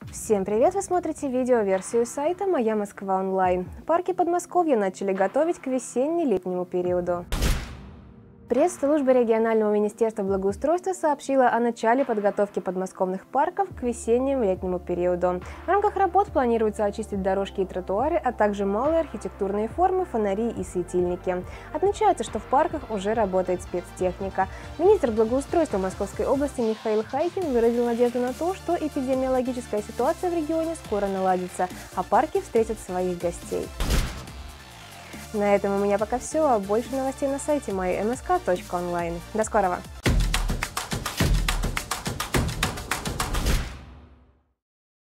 Всем привет! Вы смотрите видеоверсию сайта «Моя Москва онлайн». Парки Подмосковья начали готовить к весенне-летнему периоду. Пресс-служба регионального министерства благоустройства сообщила о начале подготовки подмосковных парков к весеннему-летнему периоду. В рамках работ планируется очистить дорожки и тротуары, а также малые архитектурные формы, фонари и светильники. Отмечается, что в парках уже работает спецтехника. Министр благоустройства Московской области Михаил Хайкин выразил надежду на то, что эпидемиологическая ситуация в регионе скоро наладится, а парки встретят своих гостей. На этом у меня пока все, а больше новостей на сайте mymsk.online. До скорого!